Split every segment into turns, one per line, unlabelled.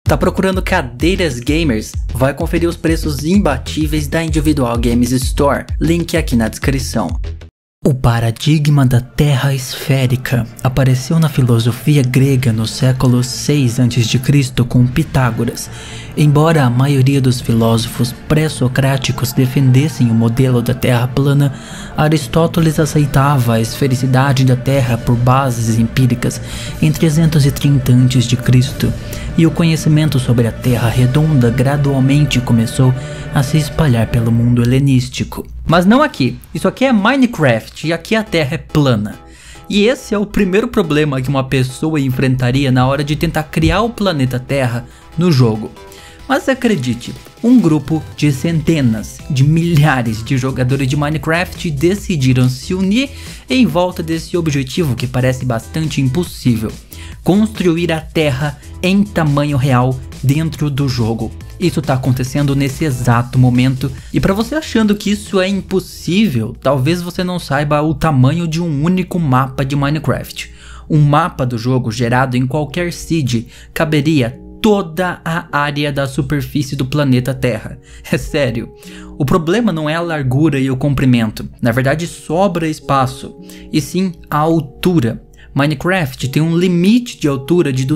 Tá procurando cadeiras gamers? Vai conferir os preços imbatíveis da Individual Games Store, link aqui na descrição. O paradigma da Terra esférica apareceu na filosofia grega no século 6 a.C. com Pitágoras. Embora a maioria dos filósofos pré-socráticos defendessem o modelo da Terra plana, Aristóteles aceitava a esfericidade da Terra por bases empíricas em 330 a.C. e o conhecimento sobre a Terra redonda gradualmente começou a se espalhar pelo mundo helenístico. Mas não aqui, isso aqui é Minecraft e aqui a Terra é plana. E esse é o primeiro problema que uma pessoa enfrentaria na hora de tentar criar o planeta Terra no jogo. Mas acredite, um grupo de centenas de milhares de jogadores de Minecraft decidiram se unir em volta desse objetivo que parece bastante impossível: construir a Terra em tamanho real dentro do jogo. Isso está acontecendo nesse exato momento, e para você achando que isso é impossível, talvez você não saiba o tamanho de um único mapa de Minecraft. Um mapa do jogo gerado em qualquer seed caberia toda a área da superfície do planeta Terra. É sério. O problema não é a largura e o comprimento, na verdade sobra espaço, e sim a altura. Minecraft tem um limite de altura de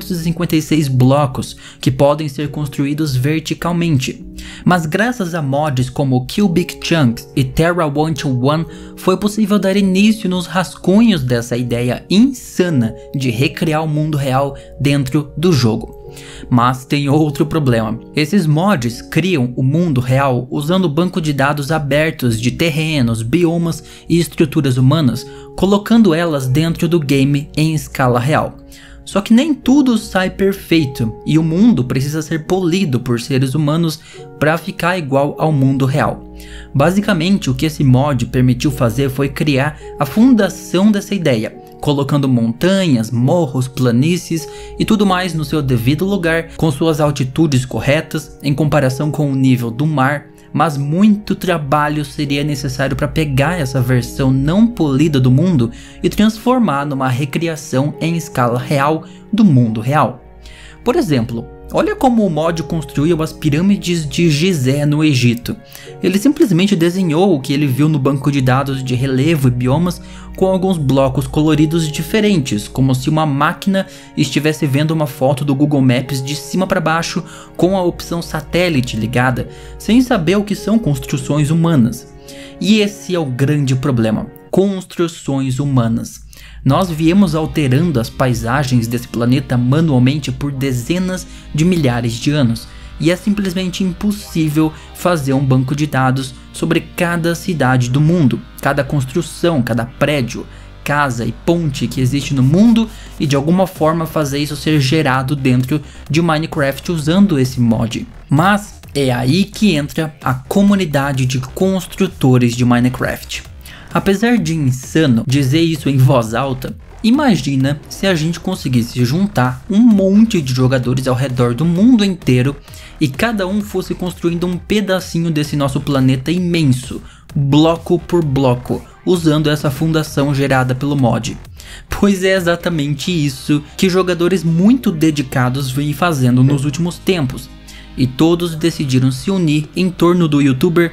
256 blocos que podem ser construídos verticalmente. Mas graças a mods como Cubic Chunks e Terra 121 foi possível dar início nos rascunhos dessa ideia insana de recriar o mundo real dentro do jogo. Mas tem outro problema. Esses mods criam o mundo real usando banco de dados abertos de terrenos, biomas e estruturas humanas, colocando elas dentro do game em escala real. Só que nem tudo sai perfeito e o mundo precisa ser polido por seres humanos para ficar igual ao mundo real. Basicamente, o que esse mod permitiu fazer foi criar a fundação dessa ideia, colocando montanhas, morros, planícies e tudo mais no seu devido lugar, com suas altitudes corretas em comparação com o nível do mar. Mas muito trabalho seria necessário para pegar essa versão não polida do mundo e transformar numa recriação em escala real do mundo real. Por exemplo, olha como o mod construiu as pirâmides de Gizé no Egito. Ele simplesmente desenhou o que ele viu no banco de dados de relevo e biomas com alguns blocos coloridos diferentes, como se uma máquina estivesse vendo uma foto do Google Maps de cima para baixo com a opção satélite ligada, sem saber o que são construções humanas. E esse é o grande problema: construções humanas. Nós viemos alterando as paisagens desse planeta manualmente por dezenas de milhares de anos, e é simplesmente impossível fazer um banco de dados sobre cada cidade do mundo, cada construção, cada prédio, casa e ponte que existe no mundo, e de alguma forma fazer isso ser gerado dentro de Minecraft usando esse mod. Mas é aí que entra a comunidade de construtores de Minecraft. Apesar de insano dizer isso em voz alta, imagina se a gente conseguisse juntar um monte de jogadores ao redor do mundo inteiro e cada um fosse construindo um pedacinho desse nosso planeta imenso, bloco por bloco, usando essa fundação gerada pelo mod. Pois é exatamente isso que jogadores muito dedicados vêm fazendo nos últimos tempos, e todos decidiram se unir em torno do youtuber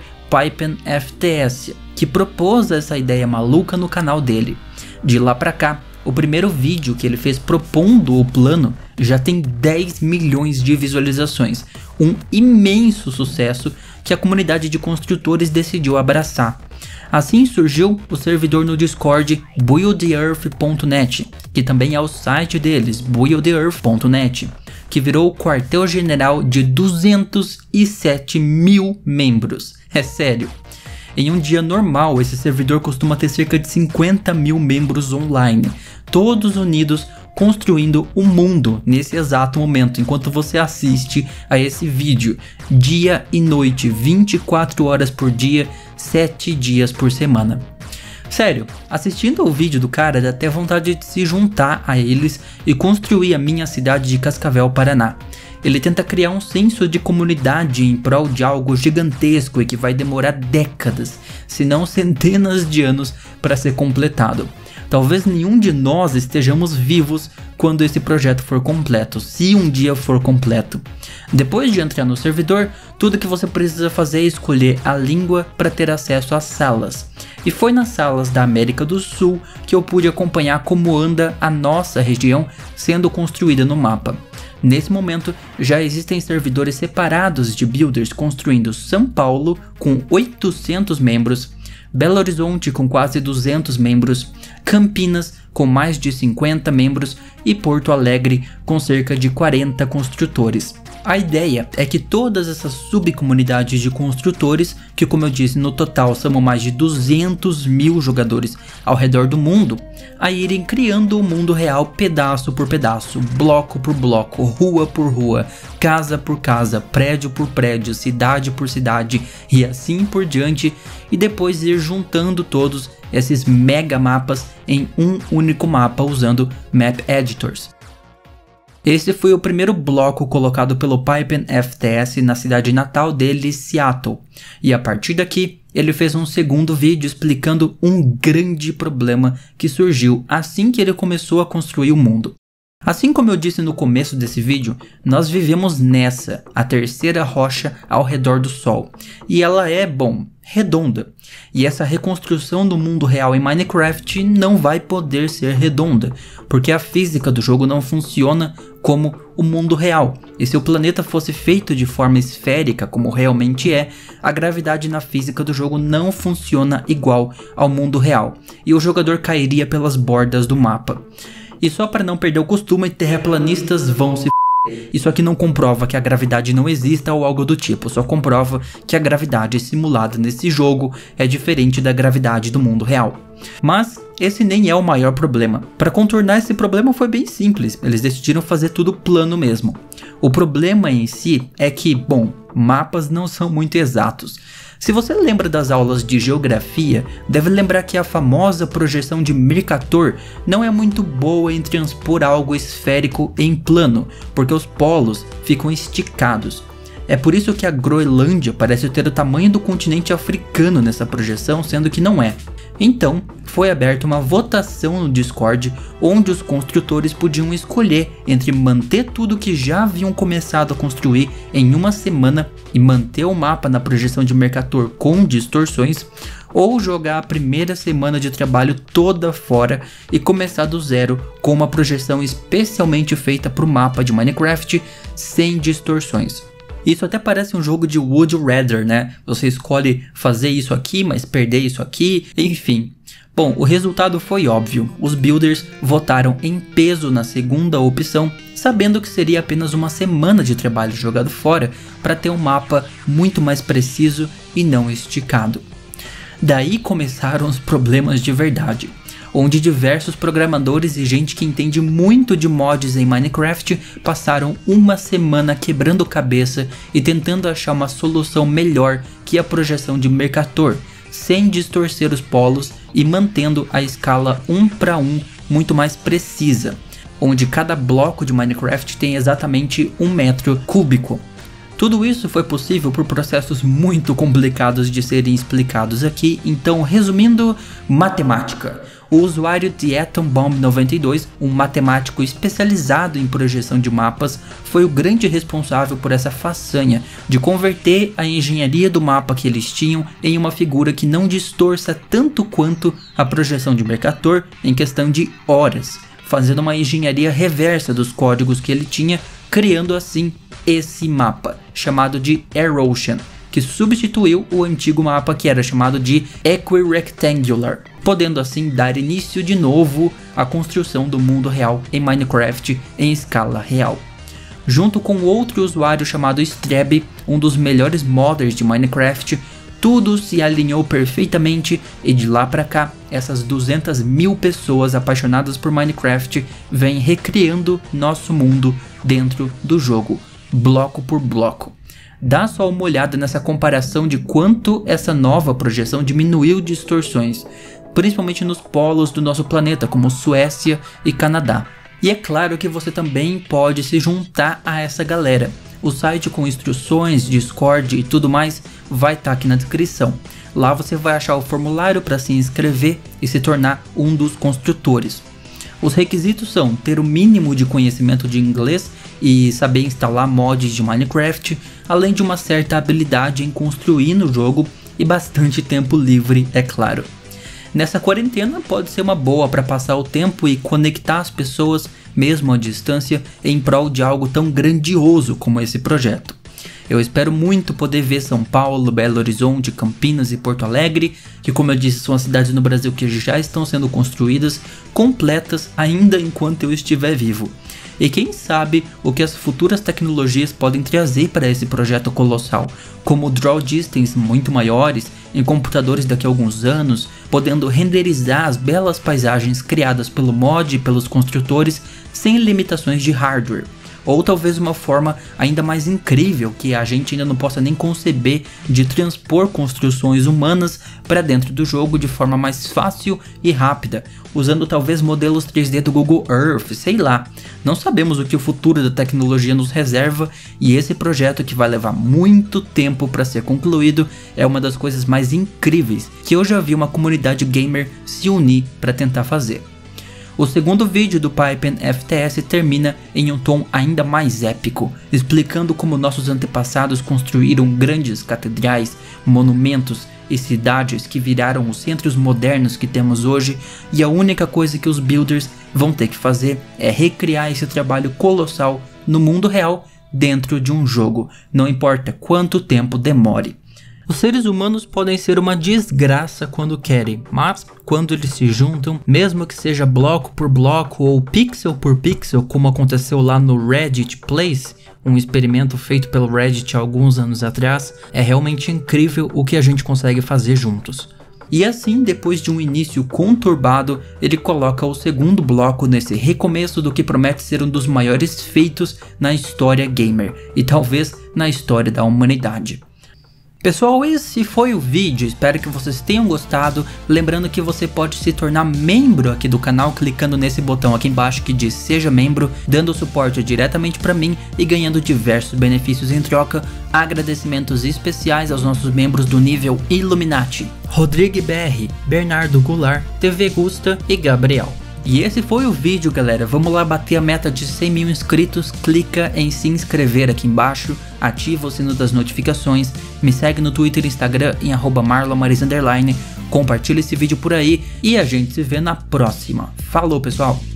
PipenFTS, que propôs essa ideia maluca no canal dele. De lá pra cá, o primeiro vídeo que ele fez propondo o plano já tem 10 milhões de visualizações, um imenso sucesso que a comunidade de construtores decidiu abraçar. Assim surgiu o servidor no Discord buildearth.net, que também é o site deles, buildearth.net, que virou o quartel-general de 207 mil membros. É sério. Em um dia normal, esse servidor costuma ter cerca de 50 mil membros online, todos unidos construindo o mundo nesse exato momento, enquanto você assiste a esse vídeo, dia e noite, 24 horas por dia, 7 dias por semana. Sério, assistindo ao vídeo do cara dá até vontade de se juntar a eles e construir a minha cidade de Cascavel, Paraná. Ele tenta criar um senso de comunidade em prol de algo gigantesco e que vai demorar décadas, se não centenas de anos para ser completado. Talvez nenhum de nós estejamos vivos quando esse projeto for completo, se um dia for completo. Depois de entrar no servidor, tudo que você precisa fazer é escolher a língua para ter acesso às salas. E foi nas salas da América do Sul que eu pude acompanhar como anda a nossa região sendo construída no mapa. Nesse momento, já existem servidores separados de builders construindo São Paulo com 800 membros, Belo Horizonte com quase 200 membros, Campinas com mais de 50 membros e Porto Alegre com cerca de 40 construtores. A ideia é que todas essas subcomunidades de construtores, que como eu disse no total são mais de 200 mil jogadores ao redor do mundo, a irem criando o mundo real pedaço por pedaço, bloco por bloco, rua por rua, casa por casa, prédio por prédio, cidade por cidade e assim por diante, e depois ir juntando todos esses mega mapas em um único mapa usando Map Editors. Esse foi o primeiro bloco colocado pelo Pipen FTS na cidade natal dele, Seattle, e a partir daqui ele fez um segundo vídeo explicando um grande problema que surgiu assim que ele começou a construir o mundo. Assim como eu disse no começo desse vídeo, nós vivemos nessa, a terceira rocha ao redor do Sol, e ela é, bom, redonda. E essa reconstrução do mundo real em Minecraft não vai poder ser redonda, porque a física do jogo não funciona como o mundo real. E se o planeta fosse feito de forma esférica, como realmente é, a gravidade na física do jogo não funciona igual ao mundo real, e o jogador cairia pelas bordas do mapa. E só para não perder o costume, terraplanistas vão se f***. Isso aqui não comprova que a gravidade não exista ou algo do tipo, só comprova que a gravidade simulada nesse jogo é diferente da gravidade do mundo real. Mas esse nem é o maior problema. Para contornar esse problema foi bem simples, eles decidiram fazer tudo plano mesmo. O problema em si é que, bom, mapas não são muito exatos. Se você lembra das aulas de geografia, deve lembrar que a famosa projeção de Mercator não é muito boa em transpor algo esférico em plano, porque os polos ficam esticados. É por isso que a Groenlândia parece ter o tamanho do continente africano nessa projeção, sendo que não é. Então, foi aberta uma votação no Discord, onde os construtores podiam escolher entre manter tudo que já haviam começado a construir em uma semana e manter o mapa na projeção de Mercator com distorções, ou jogar a primeira semana de trabalho toda fora e começar do zero com uma projeção especialmente feita para o mapa de Minecraft sem distorções. Isso até parece um jogo de Would You Rather, né? Você escolhe fazer isso aqui, mas perder isso aqui, enfim. Bom, o resultado foi óbvio. Os builders votaram em peso na segunda opção, sabendo que seria apenas uma semana de trabalho jogado fora para ter um mapa muito mais preciso e não esticado. Daí começaram os problemas de verdade, onde diversos programadores e gente que entende muito de mods em Minecraft passaram uma semana quebrando cabeça e tentando achar uma solução melhor que a projeção de Mercator, sem distorcer os polos e mantendo a escala 1:1 muito mais precisa, onde cada bloco de Minecraft tem exatamente 1 metro cúbico. Tudo isso foi possível por processos muito complicados de serem explicados aqui, então resumindo, matemática. O usuário TheAtomBomb92, um matemático especializado em projeção de mapas, foi o grande responsável por essa façanha de converter a engenharia do mapa que eles tinham em uma figura que não distorça tanto quanto a projeção de Mercator em questão de horas, fazendo uma engenharia reversa dos códigos que ele tinha, criando assim esse mapa, chamado de Aerocean, que substituiu o antigo mapa que era chamado de Equirectangular, podendo assim dar início de novo à construção do mundo real em Minecraft em escala real. Junto com outro usuário chamado Streb, um dos melhores modders de Minecraft, tudo se alinhou perfeitamente e de lá pra cá, essas 200 mil pessoas apaixonadas por Minecraft vêm recriando nosso mundo dentro do jogo, bloco por bloco. Dá só uma olhada nessa comparação de quanto essa nova projeção diminuiu distorções, principalmente nos polos do nosso planeta, como Suécia e Canadá. E é claro que você também pode se juntar a essa galera. O site com instruções, Discord e tudo mais vai estar aqui na descrição. Lá você vai achar o formulário para se inscrever e se tornar um dos construtores. Os requisitos são ter o mínimo de conhecimento de inglês e saber instalar mods de Minecraft, além de uma certa habilidade em construir no jogo e bastante tempo livre, é claro. Nessa quarentena pode ser uma boa para passar o tempo e conectar as pessoas, mesmo à distância, em prol de algo tão grandioso como esse projeto. Eu espero muito poder ver São Paulo, Belo Horizonte, Campinas e Porto Alegre, que, como eu disse, são as cidades no Brasil que já estão sendo construídas, completas ainda enquanto eu estiver vivo. E quem sabe o que as futuras tecnologias podem trazer para esse projeto colossal, como draw distance muito maiores em computadores daqui a alguns anos, podendo renderizar as belas paisagens criadas pelo mod e pelos construtores sem limitações de hardware. Ou talvez uma forma ainda mais incrível que a gente ainda não possa nem conceber de transpor construções humanas para dentro do jogo de forma mais fácil e rápida, usando talvez modelos 3D do Google Earth, sei lá. Não sabemos o que o futuro da tecnologia nos reserva e esse projeto, que vai levar muito tempo para ser concluído, é uma das coisas mais incríveis que eu já vi uma comunidade gamer se unir para tentar fazer. O segundo vídeo do Pipen FTS termina em um tom ainda mais épico, explicando como nossos antepassados construíram grandes catedrais, monumentos e cidades que viraram os centros modernos que temos hoje, e a única coisa que os builders vão ter que fazer é recriar esse trabalho colossal no mundo real dentro de um jogo, não importa quanto tempo demore. Os seres humanos podem ser uma desgraça quando querem, mas quando eles se juntam, mesmo que seja bloco por bloco ou pixel por pixel, como aconteceu lá no Reddit Place, um experimento feito pelo Reddit há alguns anos atrás, é realmente incrível o que a gente consegue fazer juntos. E assim, depois de um início conturbado, ele coloca o segundo bloco nesse recomeço do que promete ser um dos maiores feitos na história gamer, e talvez na história da humanidade. Pessoal, esse foi o vídeo, espero que vocês tenham gostado, lembrando que você pode se tornar membro aqui do canal clicando nesse botão aqui embaixo que diz seja membro, dando suporte diretamente para mim e ganhando diversos benefícios em troca, agradecimentos especiais aos nossos membros do nível Illuminati, Rodrigo BR, Bernardo Goulart, TV Gusta e Gabriel. E esse foi o vídeo, galera, vamos lá bater a meta de 100 mil inscritos, clica em se inscrever aqui embaixo, ativa o sino das notificações, me segue no Twitter e Instagram em @marlonmariz_, compartilha esse vídeo por aí e a gente se vê na próxima. Falou, pessoal!